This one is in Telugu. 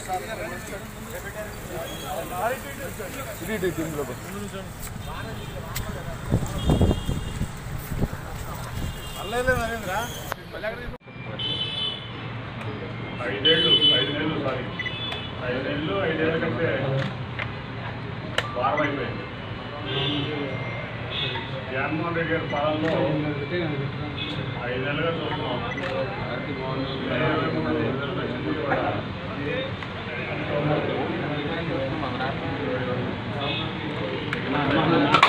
ఐదేళ్ళ కంటే వారం అయిపోయింది. జగన్మోహన్ రెడ్డి గారి పాలనలో 5 నెలలుగా చూస్తున్నాం. 23 రిజర్వేషన్లు కూడా